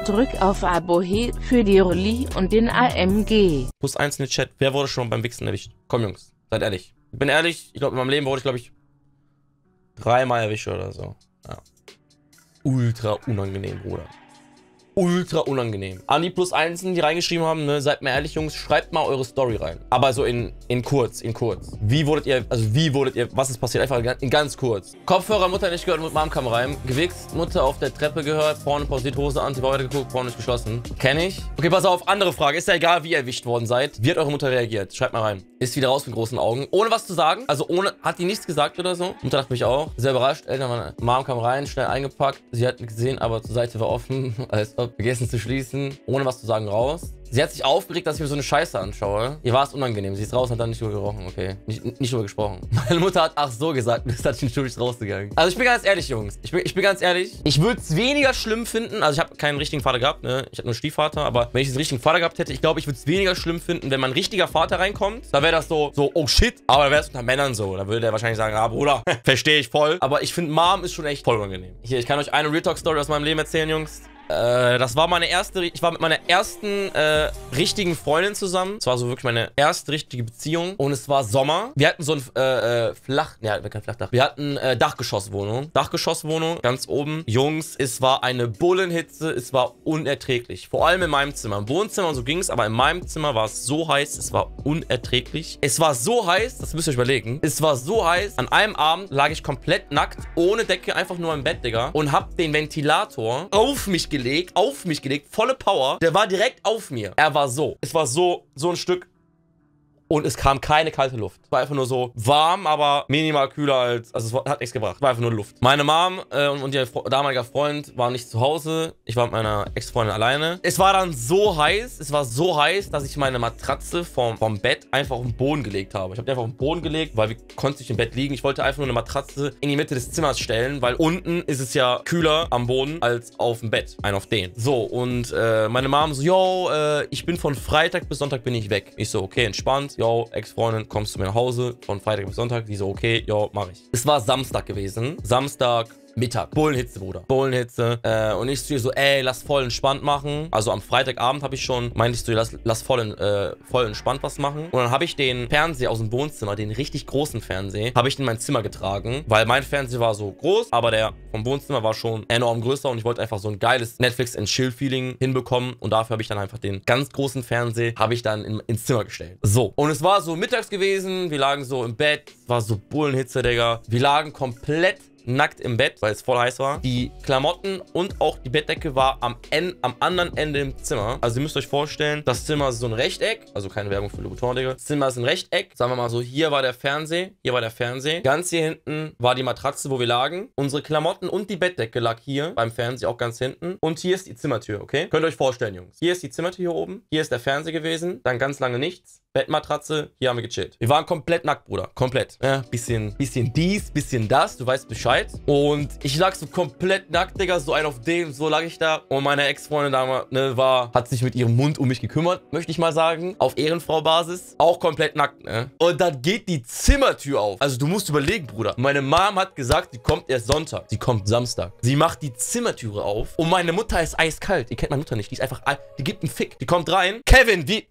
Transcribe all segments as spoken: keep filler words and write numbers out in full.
Drück auf Abo für die Rolli und den A M G. Plus eins in den Chat. Wer wurde schon beim Wichsen erwischt? Komm, Jungs. Seid ehrlich. Ich bin ehrlich. Ich glaube, in meinem Leben wurde ich, glaube ich, dreimal erwischt oder so. Ja. Ultra unangenehm, Bruder. Ultra unangenehm. An die Plus Einsen, die reingeschrieben haben, ne, seid mir ehrlich, Jungs, schreibt mal eure Story rein. Aber so in, in kurz, in kurz. Wie wurdet ihr, also wie wurdet ihr, was ist passiert? Einfach in ganz kurz. Kopfhörer, Mutter nicht gehört, mit Mom kam rein. Gewichst, Mutter auf der Treppe gehört, Porno pausiert, Hose an, sie war weitergeguckt, Porno ist geschlossen. Kenn ich. Okay, pass auf, andere Frage. Ist ja egal, wie ihr erwischt worden seid. Wie hat eure Mutter reagiert? Schreibt mal rein. Ist wieder raus mit großen Augen. Ohne was zu sagen. Also ohne, hat die nichts gesagt oder so? Mutter dachte mich auch. Sehr überrascht. Eltern waren, Mom kam rein, schnell eingepackt. Sie hat gesehen, aber zur Seite war offen. Als ob vergessen zu schließen. Ohne was zu sagen raus. Sie hat sich aufgeregt, dass ich mir so eine Scheiße anschaue. Ihr war es unangenehm. Sie ist raus und hat dann nicht drüber gerochen. Okay. Nicht, nicht drüber gesprochen. Meine Mutter hat ach so gesagt. Bis hat ich natürlich rausgegangen. Also ich bin ganz ehrlich, Jungs. Ich bin, ich bin ganz ehrlich. Ich würde es weniger schlimm finden. Also ich habe keinen richtigen Vater gehabt, ne? Ich hatte nur einen Stiefvater. Aber wenn ich einen richtigen Vater gehabt hätte, ich glaube, ich würde es weniger schlimm finden, wenn mein richtiger Vater reinkommt. Da wäre das so, so, oh shit. Aber da wäre es unter Männern so. Da würde der wahrscheinlich sagen, ah Bruder, verstehe ich voll. Aber ich finde, Mom ist schon echt voll unangenehm. Hier, ich kann euch eine Real Talk Story aus meinem Leben erzählen, Jungs. Äh, das war meine erste, ich war mit meiner ersten äh, richtigen Freundin zusammen. Es war so wirklich meine erste richtige Beziehung. Und es war Sommer. Wir hatten so ein äh, äh, Flach, ja, kein Flachdach. Wir hatten äh, Dachgeschosswohnung. Dachgeschosswohnung, ganz oben. Jungs, es war eine Bullenhitze. Es war unerträglich. Vor allem in meinem Zimmer. Im Wohnzimmer und so ging es, aber in meinem Zimmer war es so heiß. Es war unerträglich. Es war so heiß, das müsst ihr euch überlegen. Es war so heiß. An einem Abend lag ich komplett nackt, ohne Decke, einfach nur im Bett, Digga. Und hab den Ventilator auf mich gelegt. Auf mich gelegt, volle Power. Der war direkt auf mir. Er war so. Es war so, so ein Stück. Und es kam keine kalte Luft. Es war einfach nur so warm, aber minimal kühler als... Also es war, hat nichts gebracht. Es war einfach nur Luft. Meine Mom äh, und ihr damaliger Freund waren nicht zu Hause. Ich war mit meiner Ex-Freundin alleine. Es war dann so heiß. Es war so heiß, dass ich meine Matratze vom, vom Bett einfach auf den Boden gelegt habe. Ich habe die einfach auf den Boden gelegt, weil wir konnten nicht im Bett liegen. Ich wollte einfach nur eine Matratze in die Mitte des Zimmers stellen, weil unten ist es ja kühler am Boden als auf dem Bett. Ein auf den. So, und äh, meine Mom so, yo, äh, ich bin von Freitag bis Sonntag bin ich weg. Ich so, okay, entspannt. Yo, Ex-Freundin, kommst du mir nach Hause von Freitag bis Sonntag? Die so, okay, yo, mach ich. Es war Samstag gewesen. Samstag Mittag. Bullenhitze, Bruder. Bullenhitze. Äh, und ich zu ihr so, ey, lass voll entspannt machen. Also am Freitagabend habe ich schon, meinte ich zu ihr, lass, lass voll, in, äh, voll entspannt was machen. Und dann habe ich den Fernseher aus dem Wohnzimmer, den richtig großen Fernseher, habe ich in mein Zimmer getragen, weil mein Fernseher war so groß, aber der vom Wohnzimmer war schon enorm größer und ich wollte einfach so ein geiles Netflix-and-Chill-Feeling hinbekommen und dafür habe ich dann einfach den ganz großen Fernseher, habe ich dann in, ins Zimmer gestellt. So. Und es war so mittags gewesen, wir lagen so im Bett, war so Bullenhitze, Digga. Wir lagen komplett nackt im Bett, weil es voll heiß war. Die Klamotten und auch die Bettdecke war am, Ende, am anderen Ende im Zimmer. Also ihr müsst euch vorstellen, das Zimmer ist so ein Rechteck. Also keine Werbung für Louboutin, Digga. Das Zimmer ist ein Rechteck. Sagen wir mal so, hier war der Fernseher, hier war der Fernseher. Ganz hier hinten war die Matratze, wo wir lagen. Unsere Klamotten und die Bettdecke lag hier beim Fernseher auch ganz hinten. Und hier ist die Zimmertür, okay? Könnt ihr euch vorstellen, Jungs. Hier ist die Zimmertür hier oben. Hier ist der Fernseher gewesen. Dann ganz lange nichts. Bettmatratze, hier haben wir gechillt. Wir waren komplett nackt, Bruder. Komplett. Ja, bisschen, bisschen dies, bisschen das. Du weißt Bescheid. Und ich lag so komplett nackt, Digga. So ein auf dem, so lag ich da. Und meine Ex-Freundin damals, ne, war, hat sich mit ihrem Mund um mich gekümmert, möchte ich mal sagen. Auf Ehrenfrau-Basis. Auch komplett nackt, ne? Und dann geht die Zimmertür auf. Also du musst überlegen, Bruder. Meine Mom hat gesagt, sie kommt erst Sonntag. Sie kommt Samstag. Sie macht die Zimmertüre auf. Und meine Mutter ist eiskalt. Ihr kennt meine Mutter nicht. Die ist einfach, die gibt einen Fick. Die kommt rein. Kevin, wie...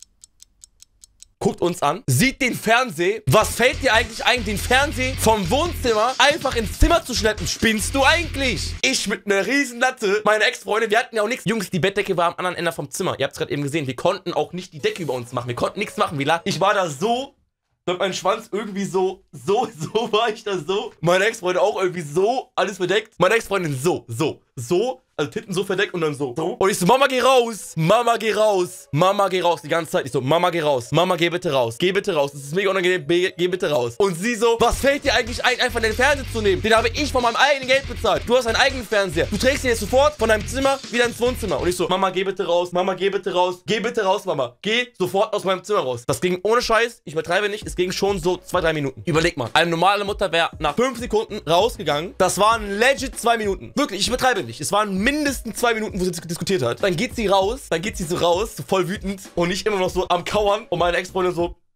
Guckt uns an, sieht den Fernseher. Was fällt dir eigentlich ein, den Fernseher vom Wohnzimmer einfach ins Zimmer zu schleppen? Spinnst du eigentlich? Ich mit einer riesen Latte, meine Ex-Freundin, wir hatten ja auch nichts. Jungs, die Bettdecke war am anderen Ende vom Zimmer. Ihr habt es gerade eben gesehen. Wir konnten auch nicht die Decke über uns machen. Wir konnten nichts machen. Ich war da so... mit meinem Schwanz irgendwie so, so, so war ich da so. Meine Ex-Freundin auch irgendwie so, alles verdeckt. Meine Ex-Freundin so, so, so. Also Titten so verdeckt und dann so. so. Und ich so, Mama, geh raus. Mama, geh raus. Mama, geh raus. Die ganze Zeit. Ich so, Mama, geh raus. Mama, geh bitte raus. Geh bitte raus. Das ist mega unangenehm. Geh, geh bitte raus. Und sie so, was fällt dir eigentlich ein, einfach den Fernseher zu nehmen? Den habe ich von meinem eigenen Geld bezahlt. Du hast einen eigenen Fernseher. Du trägst ihn jetzt sofort von deinem Zimmer wieder ins Wohnzimmer. Und ich so, Mama, geh bitte raus. Mama, geh bitte raus. Geh bitte raus, Mama. Geh sofort aus meinem Zimmer raus. Das ging ohne Scheiß. Ich übertreibe nicht. Es ging schon so zwei, drei Minuten. Überleg mal. Eine normale Mutter wäre nach fünf Sekunden rausgegangen. Das waren legit zwei Minuten. Wirklich, ich übertreibe nicht. Es waren mindestens zwei Minuten, wo sie diskutiert hat. Dann geht sie raus, dann geht sie so raus, so voll wütend und nicht immer noch so am Kauern und meine Ex-Freundin so,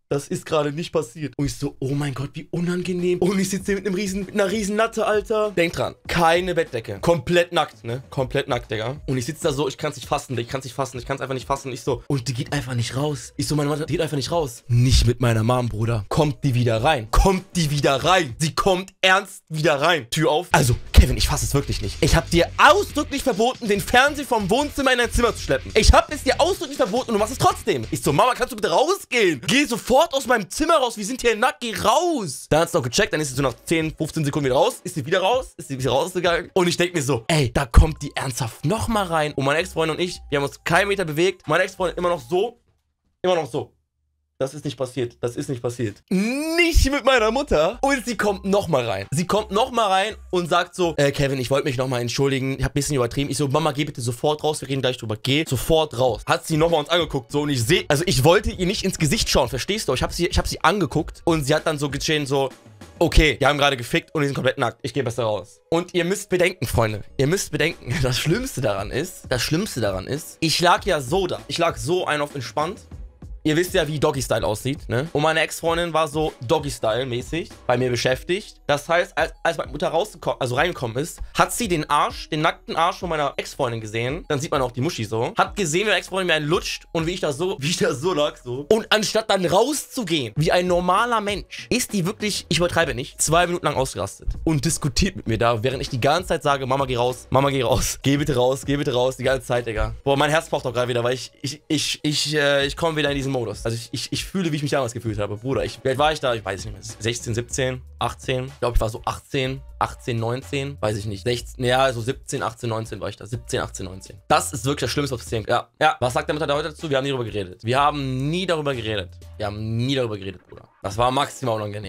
Das ist gerade nicht passiert. Und ich so, oh mein Gott, wie unangenehm. Und ich sitze hier mit, einem riesen, mit einer riesen Latte, Alter. Denk dran, keine Bettdecke. Komplett nackt, ne? Komplett nackt, Digga. Und ich sitze da so, ich kann es nicht fassen, ich kann es nicht fassen, ich kann es einfach nicht fassen. Ich so, und die geht einfach nicht raus. Ich so, meine Mutter, die geht einfach nicht raus. Nicht mit meiner Mom, Bruder. Kommt die wieder rein. Kommt die wieder rein. Sie kommt ernst wieder rein. Tür auf. Also, Kevin, ich fasse es wirklich nicht. Ich habe dir ausdrücklich verboten, den Fernseher vom Wohnzimmer in dein Zimmer zu schleppen. Ich habe es dir ausdrücklich verboten und du machst es trotzdem. Ich so, Mama, kannst du bitte rausgehen? Geh sofort aus meinem Zimmer raus. Wir sind hier nackt. Geh raus. Dann hat sie noch gecheckt. Dann ist sie so nach zehn, fünfzehn Sekunden wieder raus. Ist sie wieder raus. Ist sie wieder rausgegangen. Und ich denke mir so, ey, da kommt die ernsthaft nochmal rein. Und meine Ex-Freundin und ich, wir haben uns keinen Meter bewegt. Meine Ex-Freundin immer noch so. Immer noch so. Das ist nicht passiert. Das ist nicht passiert. Nicht mit meiner Mutter. Und sie kommt nochmal rein. Sie kommt nochmal rein und sagt so, äh, Kevin, ich wollte mich nochmal entschuldigen. Ich habe ein bisschen übertrieben. Ich so, Mama, geh bitte sofort raus. Wir reden gleich drüber. Geh sofort raus. Hat sie nochmal uns angeguckt. So, und ich sehe, also ich wollte ihr nicht ins Gesicht schauen. Verstehst du? Ich habe sie, ich hab sie angeguckt. Und sie hat dann so geschehen, so, okay, die haben gerade gefickt und die sind komplett nackt. Ich gehe besser raus. Und ihr müsst bedenken, Freunde. Ihr müsst bedenken, das Schlimmste daran ist, das Schlimmste daran ist, ich lag ja so da. Ich lag so ein auf entspannt. Ihr wisst ja, wie Doggy-Style aussieht, ne? Und meine Ex-Freundin war so Doggy-Style-mäßig bei mir beschäftigt. Das heißt, als, als meine Mutter rausgekommen, also reingekommen ist, hat sie den Arsch, den nackten Arsch von meiner Ex-Freundin gesehen. Dann sieht man auch die Muschi so. Hat gesehen, wie meine Ex-Freundin mir einen lutscht und wie ich da so, wie ich da so lag, so. Und anstatt dann rauszugehen, wie ein normaler Mensch, ist die wirklich, ich übertreibe nicht, zwei Minuten lang ausgerastet und diskutiert mit mir da, während ich die ganze Zeit sage, Mama, geh raus, Mama, geh raus, geh bitte raus, geh bitte raus, die ganze Zeit, Digga. Boah, mein Herz pocht auch gerade wieder, weil ich, ich, ich, ich, äh, ich komme wieder in diesen Modus. Also ich, ich, ich fühle, wie ich mich damals gefühlt habe. Bruder, ich, wie alt war ich da? Ich weiß nicht mehr. sechzehn, siebzehn, achtzehn. Ich glaube, ich war so achtzehn, achtzehn, neunzehn. Weiß ich nicht. sechzehn, ja, so siebzehn, achtzehn, neunzehn war ich da. siebzehn, achtzehn, neunzehn. Das ist wirklich das Schlimmste, was passieren kann. Ja, ja. Was sagt der Mutter da heute dazu? Wir haben nie darüber geredet. Wir haben nie darüber geredet. Wir haben nie darüber geredet, Bruder. Das war maximal unangenehm.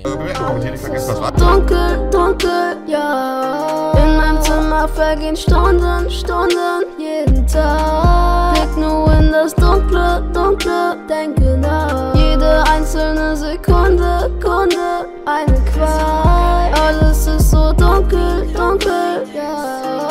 Dunkel, dunkel, ja. In meinem Zimmer vergehen Stunden, Stunden, jeden Tag. Blick nur in das Dunkle, Dunkle, denke nach. Jede einzelne Sekunde, Kunde, eine Qual. Alles ist so dunkel, dunkel, ja.